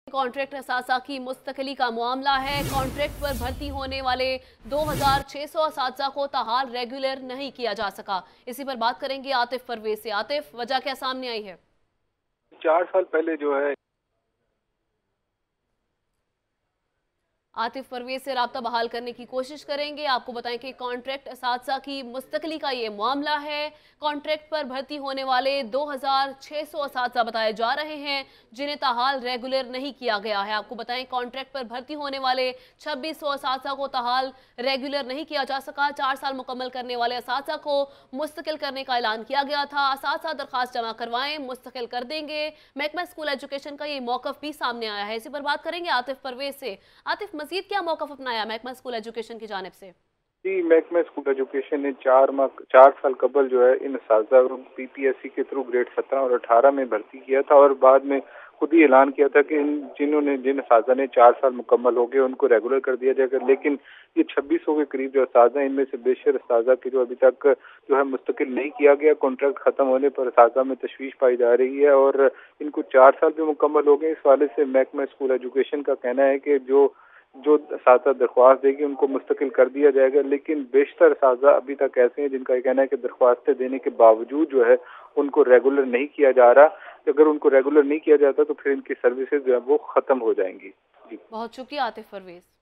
Contract असासा की मुस्तकिली का मामला है। कॉन्ट्रैक्ट पर भर्ती होने वाले 2600 असातिज़ा को ताहाल रेगुलर नहीं किया जा सका। इसी पर बात करेंगे आतिफ परवेज से। आतिफ, वजह क्या सामने आई है? 4 साल पहले जो है आतिफ परवेज से राब्ता बहाल करने की कोशिश करेंगे। आपको बताएं कि कॉन्ट्रैक्ट असातिज़ा की मुस्तकिली का ये मामला है। कॉन्ट्रैक्ट पर भर्ती होने वाले 2600 असातिज़ा बताए जा रहे हैं जिन्हें ताहाल रेगुलर नहीं किया गया है। आपको बताएं कॉन्ट्रैक्ट पर भर्ती होने वाले 2600 असातिज़ा को ताहाल रेगुलर नहीं किया जा सका। 4 साल मुकम्मल करने वाले असातिज़ा को मुस्तकिल करने का ऐलान किया गया था। असातिज़ा दरख्वास्त जमा करवाएं, मुस्तकिल कर देंगे। महकमा स्कूल एजुकेशन का ये मौक़िफ़ भी सामने आया है। इसी पर बात करेंगे आतिफ परवेज से। आतिफ, मज़ीद क्या मौक़िफ़ अपनाया महकमा स्कूल एजुकेशन की जानिब से? जी, महकमा स्कूल एजुकेशन ने 4 साल कबल जो है इन असातिज़ा को PPSC के थ्रू ग्रेड 17 और 18 में भर्ती किया था और बाद में खुद ही ऐलान किया था कि जिन असातिज़ा ने 4 साल मुकम्मल हो गए उनको रेगुलर कर दिया जाएगा। लेकिन ये 2600 के करीब जो असातिज़ा, इनमें से बेशर असातिज़ा की जो अभी तक जो है मुस्तकिल नहीं किया गया। कॉन्ट्रैक्ट खत्म होने पर असातिज़ा में तशवीश पाई जा रही है और इनको 4 साल भी मुकम्मल हो गए। इस वाले से महकमा स्कूल एजुकेशन का कहना है कि जो असातिज़ा दरख्वास्त देगी उनको मुस्तकिल कर दिया जाएगा। लेकिन बेशतर असातिज़ा अभी तक ऐसे हैं जिनका ये कहना है कि दरख्वास्तें देने के बावजूद जो है उनको रेगुलर नहीं किया जा रहा। अगर उनको रेगुलर नहीं किया जाता तो फिर इनकी सर्विसेज जो है वो खत्म हो जाएंगी। जी, बहुत शुक्रिया आतिफ परवेज।